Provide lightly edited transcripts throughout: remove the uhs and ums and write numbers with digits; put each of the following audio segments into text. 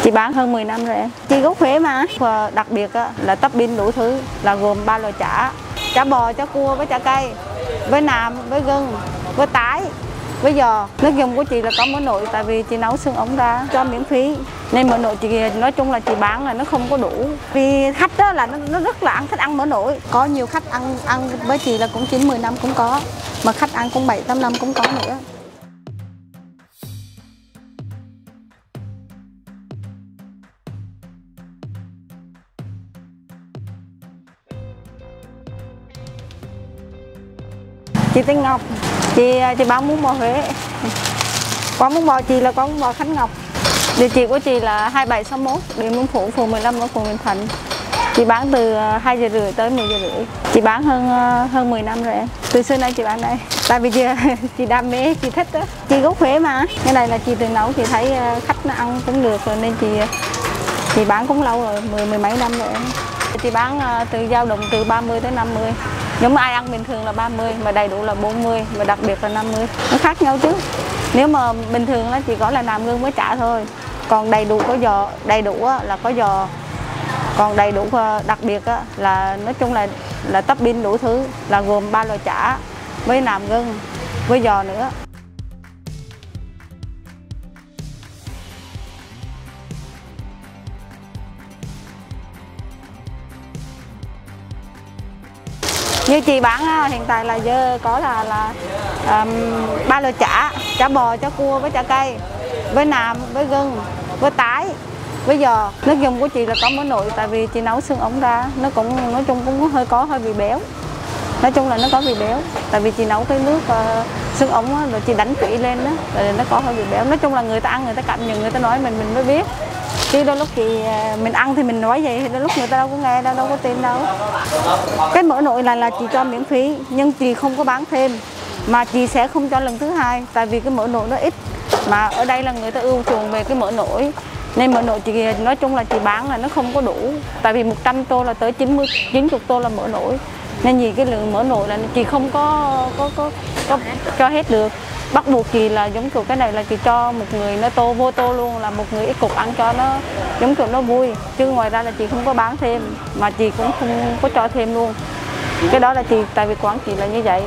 Chị bán hơn 10 năm rồi em. Chị gốc Huế mà. Và đặc biệt là topping đủ thứ, là gồm 3 loại chả: chả bò, chả cua với chả cây, với nạm, với gừng, với tái, với giò. Nước dùng của chị là có mỡ nổi, tại vì chị nấu xương ống ra cho miễn phí. Nên mỡ nổi chị nói chung là chị bán là nó không có đủ. Vì khách đó là nó rất là thích ăn mỡ nổi. Có nhiều khách ăn với chị là cũng 9-10 năm cũng có, mà khách ăn cũng 7-8 năm cũng có nữa. Chị tên Ngọc, chị bán bún bò Huế. Quán bún bò chị là quán bún bò Khánh Ngọc. Địa chỉ của chị là 2761 Điện Biên Phủ, phường 15 ở phường Bình Thạnh. Chị bán từ 2 giờ rưỡi tới 10 giờ rưỡi. Chị bán hơn 10 năm rồi em. Từ xưa nay chị bán đây. Tại vì chị đam mê, chị thích đó. Chị gốc Huế mà. Cái này là chị tự nấu, chị thấy khách nó ăn cũng được rồi nên chị bán cũng lâu rồi, mười mấy năm rồi em. Chị bán từ dao động từ 30 tới 50. Nếu mà ai ăn bình thường là 30, mà đầy đủ là 40, mà đặc biệt là 50. Nó khác nhau chứ. Nếu mà bình thường là chỉ có là nạm gừng với chả thôi. Còn đầy đủ có giò, đầy đủ là có giò. Còn đầy đủ đặc biệt là nói chung là topping đủ thứ, là gồm 3 loại chả với nạm gừng với giò nữa. Như chị bán hiện tại là giờ có là 3 loại chả: chả bò, chả cua với chả cây, với nạm, với gừng, với tái, với giò. Nước dùng của chị là có mỡ nổi, tại vì chị nấu xương ống ra, nó cũng nói chung cũng hơi vị béo. Nói chung là nó có vị béo, tại vì chị nấu cái nước xương ống rồi chị đánh kỹ lên đó, rồi nó có hơi vị béo. Nói chung là người ta ăn, người ta cảm nhận, người ta nói mình mới biết. Chứ đôi lúc mình ăn thì mình nói vậy, đôi lúc người ta đâu có nghe, đâu có tin đâu. Cái mỡ nổi là chị cho miễn phí, nhưng chị không có bán thêm, mà chị sẽ không cho lần thứ hai, tại vì cái mỡ nổi nó ít. Mà ở đây là người ta ưu chuộng về cái mỡ nổi, nên mỡ nổi chị nói chung là chị bán là nó không có đủ, tại vì 100 tô là tới 90 tô là mỡ nổi, nên vì cái lượng mỡ nổi là chị không có cho hết được. Bắt buộc chị là giống kiểu cái này là chị cho một người nó tô vô tô luôn, là một người ít cục ăn cho nó giống kiểu nó vui, chứ ngoài ra là chị không có bán thêm, mà chị cũng không có cho thêm luôn. Cái đó là chị, tại vì quán chị là như vậy.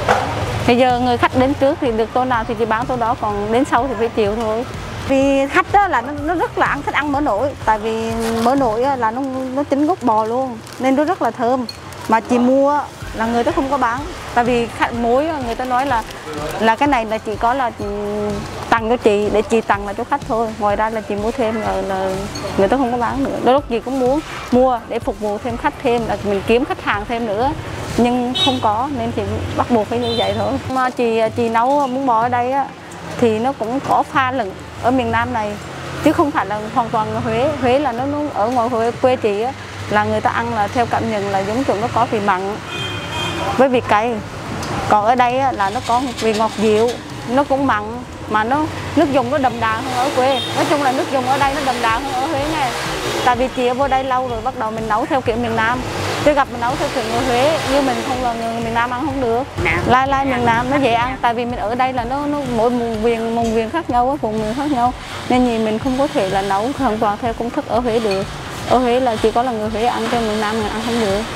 Bây giờ người khách đến trước thì được tô nào thì chị bán tô đó, còn đến sau thì phải chịu thôi. Vì khách đó là nó rất là thích ăn mỡ nổi, tại vì mỡ nổi là nó chính gốc bò luôn, nên nó rất là thơm. Mà chị mua là người ta không có bán, tại vì khách mối người ta nói là cái này là chỉ có là tặng cho chị, để chị tặng là cho khách thôi, ngoài ra là chị mua thêm là người ta không có bán nữa. Đôi lúc chị cũng muốn mua để phục vụ thêm khách thêm, là mình kiếm khách hàng thêm nữa, nhưng không có nên chị bắt buộc phải như vậy thôi. Mà chị nấu bún bò ở đây thì nó cũng có pha lẫn ở miền Nam này, chứ không phải là hoàn toàn ở Huế. Huế là nó ở ngoài Huế, quê chị là người ta ăn là theo cảm nhận là giống kiểu nó có vị mặn với vị cay. Còn ở đây là nó có vị ngọt dịu, nó cũng mặn, mà nước dùng nó đậm đà hơn ở quê. Nói chung là nước dùng ở đây nó đậm đà hơn ở Huế nha. Tại vì chị ở vô đây lâu rồi, bắt đầu mình nấu theo kiểu miền Nam, chứ gặp mình nấu theo kiểu người Huế như mình không là người miền Nam ăn không được. Lai miền Nam nó dễ ăn, tại vì mình ở đây là nó mỗi vùng miền khác nhau, vùng miền khác nhau, nên gì mình không có thể là nấu hoàn toàn theo công thức ở Huế được. Ở Huế là chỉ có là người Huế ăn, cho miền Nam người ăn không được.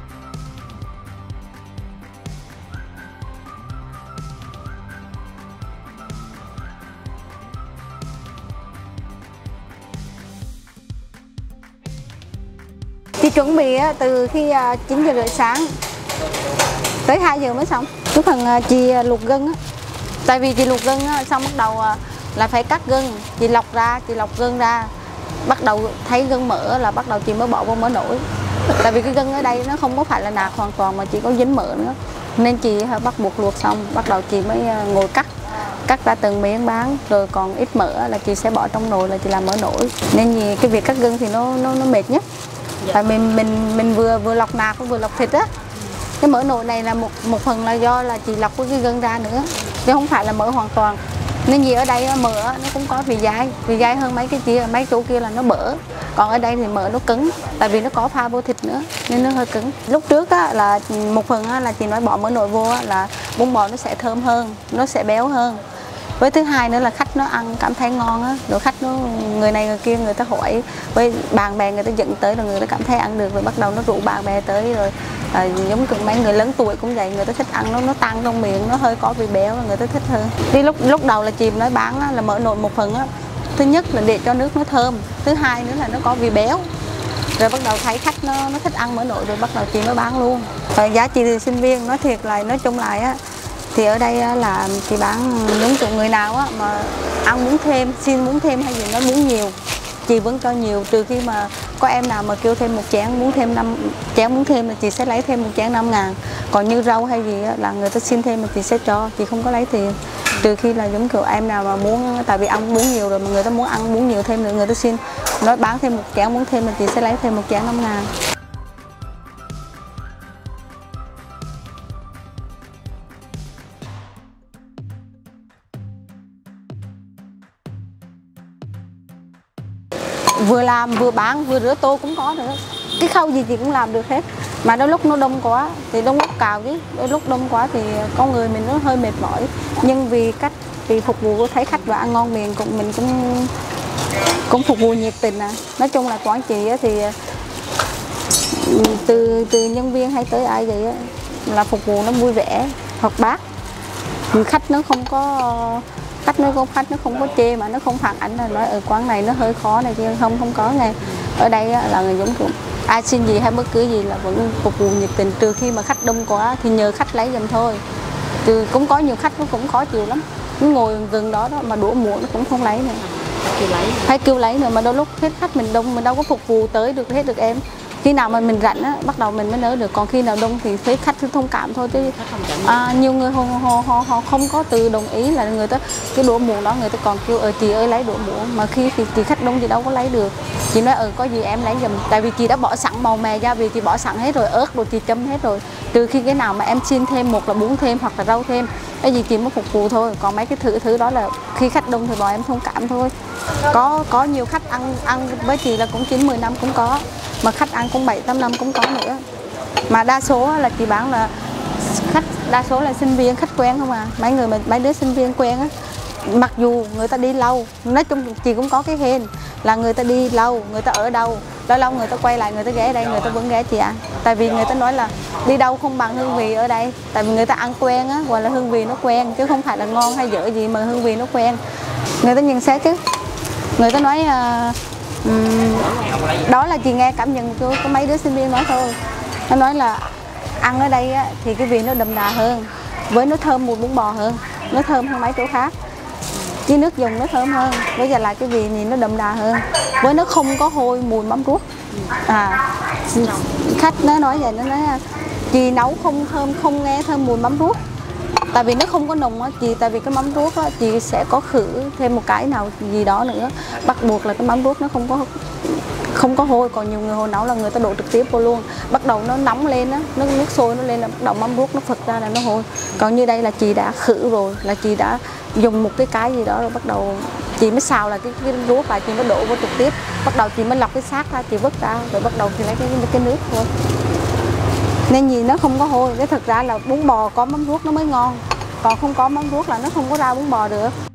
Chị chuẩn bị từ khi 9 giờ rưỡi sáng tới 2 giờ mới xong. Cái phần chị luộc gừng, tại vì chị luộc gừng xong bắt đầu là phải cắt gừng, chị lọc gừng ra, bắt đầu thấy gừng mỡ là bắt đầu chị mới bỏ vô mỡ nổi. Tại vì cái gừng ở đây nó không có phải là nạc hoàn toàn, mà chỉ có dính mỡ nữa, nên chị bắt buộc luộc xong bắt đầu chị mới ngồi cắt ra từng miếng bán, rồi còn ít mỡ là chị sẽ bỏ trong nồi là chị làm mỡ nổi. Nên vì cái việc cắt gừng thì nó mệt nhất. Tại mình vừa lọc nạc vừa lọc thịt á. Cái mỡ nổi này là một phần là do là chị lọc cái gừng ra nữa, chứ không phải là mỡ hoàn toàn. Nên vì ở đây mỡ nó cũng có vị dai hơn mấy chỗ kia là nó bở. Còn ở đây thì mỡ nó cứng, tại vì nó có pha vô thịt nữa nên nó hơi cứng. Lúc trước là một phần là chị nói bỏ mỡ nổi vô là bún bò nó sẽ thơm hơn, nó sẽ béo hơn. Với thứ hai nữa là khách nó ăn cảm thấy ngon á, rồi khách nó người này người kia người ta hỏi, với bạn bè người ta dẫn tới rồi người ta cảm thấy ăn được, rồi bắt đầu nó rủ bạn bè tới rồi. Giống như mấy người lớn tuổi cũng vậy, người ta thích ăn nó tan trong miệng, nó hơi có vị béo là người ta thích hơn. Đi lúc đầu là chị nói bán á, là mở nồi một phần á, thứ nhất là để cho nước nó thơm, thứ hai nữa là nó có vị béo. Rồi bắt đầu thấy khách nó thích ăn mỡ nồi rồi bắt đầu chị mới bán luôn. Và giá trị từ sinh viên nói thiệt là nói chung lại á, thì ở đây là chị bán giống kiểu người nào á mà ăn muốn thêm, xin muốn thêm hay gì nó muốn nhiều, chị vẫn cho nhiều, trừ khi mà có em nào mà kêu thêm một chén muốn thêm 5 chén muốn thêm là chị sẽ lấy thêm một chén 5.000. Còn như rau hay gì á, là người ta xin thêm mà chị sẽ cho, chị không có lấy tiền. Trừ khi là giống kiểu em nào mà muốn, tại vì ăn muốn nhiều rồi mà người ta muốn ăn muốn nhiều thêm nữa, người ta xin nói bán thêm một chén muốn thêm là chị sẽ lấy thêm một chén 5.000. Vừa làm vừa bán vừa rửa tô cũng có nữa, cái khâu gì chị cũng làm được hết. Mà đôi lúc nó đông quá thì đông lúc cào chứ, đôi lúc đông quá thì con người mình nó hơi mệt mỏi, nhưng vì phục vụ thấy khách và ăn ngon miệng mình cũng phục vụ nhiệt tình. Nói chung là quán chị thì từ nhân viên hay tới ai vậy là phục vụ nó vui vẻ hoạt bát, khách nó không có chê mà nó không phản ánh là nói ở quán này nó hơi khó này kia, không có nghe. Ở đây là người giống kiểu ai xin gì hay bất cứ gì là vẫn phục vụ nhiệt tình, trừ khi mà khách đông quá thì nhờ khách lấy giùm thôi. Cũng có nhiều khách nó cũng khó chịu lắm, nó ngồi gần đó mà đũa muỗng nó cũng không lấy nữa, hay kêu lấy nữa. Mà đôi lúc hết khách mình đông mình đâu có phục vụ tới được hết được em. Khi nào mà mình rảnh á, bắt đầu mình mới nới được, còn khi nào đông thì thấy khách cứ thông cảm thôi chứ. Nhiều người họ không có từ đồng ý là người ta cái đũa muỗng đó người ta còn kêu chị ơi lấy đũa muỗng, mà khi thì khách đông thì đâu có lấy được. Chị nói có gì em lấy giùm, tại vì chị đã bỏ sẵn màu mè gia vị, chị bỏ sẵn hết rồi, ớt rồi chị chấm hết rồi, trừ khi cái nào mà em xin thêm, một là bún thêm hoặc là rau thêm, cái gì chị mới phục vụ thôi. Còn mấy cái thứ đó là khi khách đông thì bọn em thông cảm thôi. Có nhiều khách ăn với chị là cũng 9-10 năm cũng có, mà khách ăn cũng 7-8 năm cũng có nữa. Mà đa số là chị bán là khách đa số là sinh viên, khách quen không à, mấy đứa sinh viên quen á. Mặc dù người ta đi lâu, nói chung chị cũng có cái hên là người ta đi lâu, người ta ở đâu lâu lâu người ta quay lại người ta ghé đây, người ta vẫn ghé chị ăn. Tại vì người ta nói là đi đâu không bằng hương vị ở đây, tại vì người ta ăn quen á, gọi là hương vị nó quen chứ không phải là ngon hay dở gì, mà hương vị nó quen. Người ta nhận xét chứ, người ta nói đó là chị nghe cảm nhận của mấy đứa sinh viên nói thôi. Nó nói là ăn ở đây á, thì cái vị nó đậm đà hơn, với nó thơm mùi bún bò hơn, nó thơm hơn mấy chỗ khác, cái nước dùng nó thơm hơn, với giờ lại cái vị nhìn nó đậm đà hơn, với nó không có hôi mùi mắm ruốc. Khách nó nói vậy, nó nói chị nấu không thơm, không nghe thơm mùi mắm ruốc, tại vì nó không có nồng á chị, tại vì cái mắm ruốc á chị sẽ có khử thêm một cái nào gì đó nữa, bắt buộc là cái mắm ruốc nó không có hôi. Còn nhiều người hồi nấu là người ta đổ trực tiếp vô luôn, bắt đầu nó nóng lên á, nước sôi nó lên là bắt đầu mắm ruốc nó phật ra là nó hôi. Còn như đây là chị đã khử rồi, là chị đã dùng một cái gì đó rồi bắt đầu chị mới xào là cái ruốc lại, chị mới đổ vô trực tiếp, bắt đầu chị mới lọc cái xác ra, chị vứt ra rồi bắt đầu chị lấy cái nước thôi. Nên gì nó không có hôi, cái thực ra là bún bò có mắm ruốc nó mới ngon, còn không có mắm ruốc là nó không có ra bún bò được.